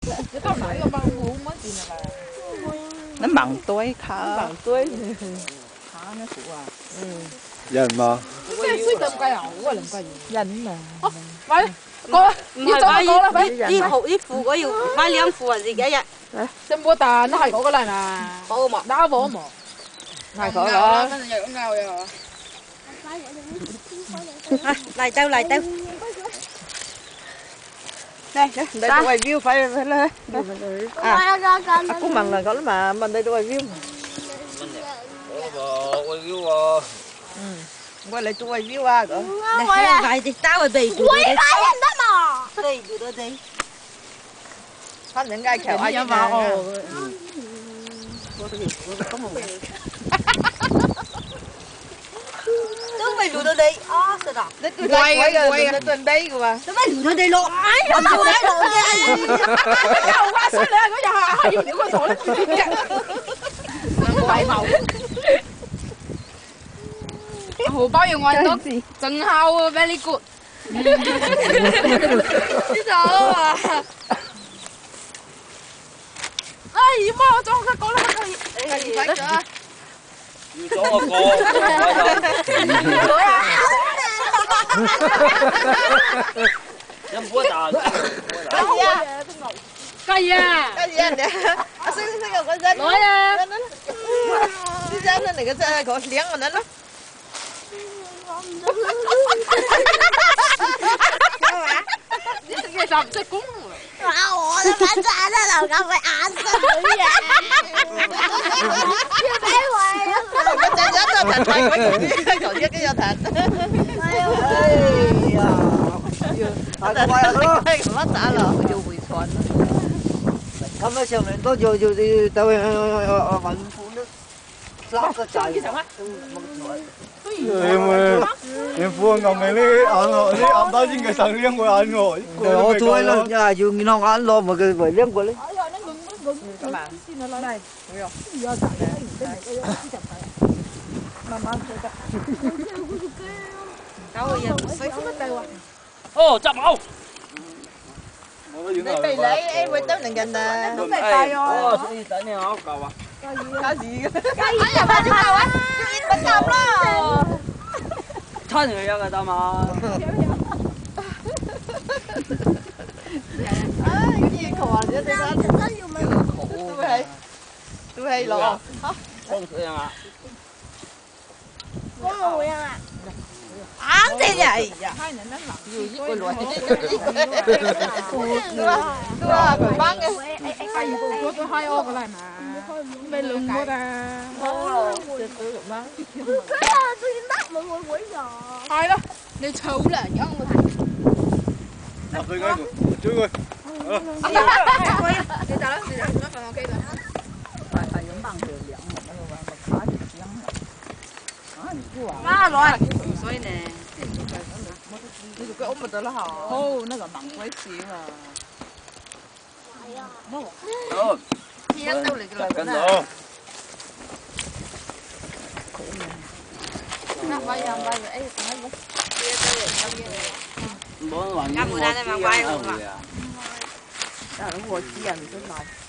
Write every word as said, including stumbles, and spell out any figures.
Cái tao nãy con bao ngủ mất gì nè bà. Nó bằng tuổi khá. Nó bằng tuổi. Khá nó phụ à. Ừ. Dần mà. Cái suy tầm cây ẩu quá làm cái gì. Dần mà. Vậy. Cô. Đi cho cô là phải. Đi hậu đi phụ có yêu. Mai liang phụ là gì cái vậy? Xem bữa ta nó hay có cái này nè. Có mà. Đá vỗ mà. Này có đó. Nó nhảy cũng ngao vậy. Lại tao lại tao. Đây, đây tôi quay view phải phải lên. À, aku mừng là có lắm mà mình đây tôi quay view. Quay view à. Ừ. Quay lại tôi quay view à. Đây, vậy thì tao phải bị. Quay lại đó mà. Đây, từ đó đi. Phát những gai kẹo ai vào. Tôi phải lùi đây. À, sao đó? Quay quay quay nó trên đây cơ mà. Tôi phải lùi đây luôn. Không lùi đây luôn nha. Không quá xíu nữa có giờ hai dùng con sổ lên. Quay màu. Hồ bao nhiêu ngoài tốt. Trần hao very good. Bây giờ à. Ê, mà cho cái con nó cái gì vậy? Chỗ cô. Dám búa tàn. Cái gì à? Cái gì anh đấy? À, xin xin gặp con dân. Nói à. Đi dân lên này cái xe có liếng mà nó. Cái dòng sẽ cúng. Wow, nó bán ra nó là không phải ăn sao nữa vậy? Chưa bé hoài lắm. Cái chân rất là thật mạnh với cái chỗ kia cái giờ thật. Thật thật đó. Mất trả rồi, vô quỳ xoắn. 他们想人多久就就单位完夫那拉个仔， Em em phu ngọc này đi ăn rồi, đi ăn tới những cái sáng riêng của ăn rồi. 我做了呀，就你那俺老么个为两过来。 Các bạn. Đây, thấy không? Đâu giờ xoay phút đây rồi. Ô, chậm không? Đây mày lấy em mới tới gần nè. Đúng này tay rồi. Ô, cái gì tới này hả cậu à? Cái gì? Cái gì mà chúng tao á? Ít bánh đồng đó. Thân người ra người ta mà. Cái gì khổ vậy đây đó? Tôi hay. Tôi hay lò. Không sự à? Có mùi à? Ăn thế vậy? Hai nữa nó lọc gì Tôi luôn. Tôi là phải bán cái. Cái gì cô tôi hai ô cái này mà. Bên lưng của ta. Tôi cũng bán. Cái là tôi bắt mọi người quỷ rồi. Hai đó. Nếu xấu là nhớ không thành. Đập tôi ngay rồi. Chú ơi. Đi ra đó, đi ra nó còn ok rồi. Phải phải giống bằng đường điện mà nó mà khó thì giống. Má rồi. Xoay nè. Cái ốm mà tôi nó hò. Ô, nó còn bằng quấy xíu à. Ờ. Chi nó tôi lại cái Cần này. rồi. Nó bay ra bay rồi, ấy còn nó kia tới rồi sao kia. Bố nó bằng. Cam bữa nay mà quay không ạ? Đó nó mua chi ăn tôi màu.